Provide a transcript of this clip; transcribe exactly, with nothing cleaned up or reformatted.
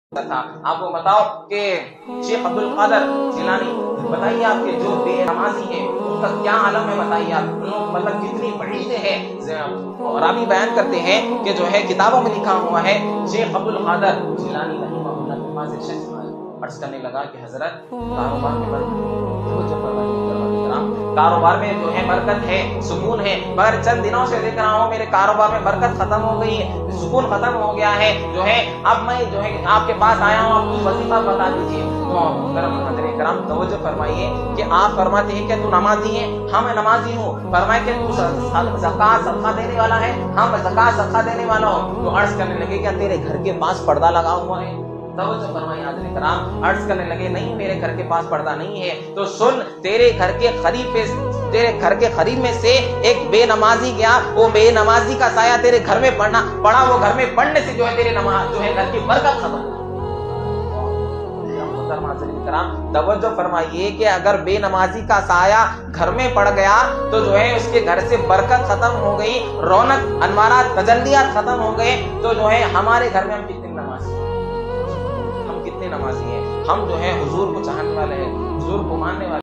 تھا. آپ کو بتاؤ کہ شیخ عبد القادر جیلانی، بتائیے آپ کے جو بے نمازی ہیں ان کا کیا عالم ہے، بتائیے آپ مطلب کتنی بڑی ہے. راوی بیان کرتے ہیں کہ جو ہے کتابوں میں لکھا ہوا ہے شیخ عبد القادر جیلانی رحمہ اللہ کے پاس ایک شخص عرض کرنے لگا کہ حضرت کاروبار میں کاروبار میں جو ہے برکت ہے، سکون ہے، مگر چند دنوں سے دیکھ رہا ہوں میرے کاروبار میں برکت ختم ہو گئی ہے، سکون ختم ہو گیا ہے. جو ہے اب میں جو ہے آپ کے پاس آیا ہوں، آپ کچھ وظیفہ بتا دیجیے. تو حضرت کرام توجہ فرمائیے کہ آپ فرماتے ہیں کہ تو نمازی ہے؟ ہاں میں نمازی ہوں. فرمائے کہ تو زکات صدقہ دینے والا ہے؟ ہاں میں زکات صدقہ دینے والا ہوں. تو عرض کرنے لگے کیا تیرے گھر کے پاس پردہ لگا ہوا ہے؟ توجہ فرمائیے حضرت کرام. عرض کرنے لگے نہیں میرے گھر کے پاس پردہ نہیں ہے. تو سن، تیرے گھر کے قریب پہ تیرے گھر کے قریب میں سے ایک بے نمازی گیا، وہ بے نمازی کا سایہ تیرے گھر میں پڑنا پڑا، وہ گھر میں پڑھنے سے جو ہے تیرے نماز جو ہے گھر کی برکت ختم. توجہ فرمائیے کہ اگر بے نمازی کا سایہ گھر میں پڑ گیا تو جو ہے اس کے گھر سے برکت ختم ہو گئی، رونق، انوارات، تجلیات ختم ہو گئے. تو جو ہے ہمارے گھر میں ہم کتنے نمازی ہیں، ہم کتنے نمازی ہیں، ہم جو ہے حضور کو چاہنے والے ہیں، حضور کو ماننے والے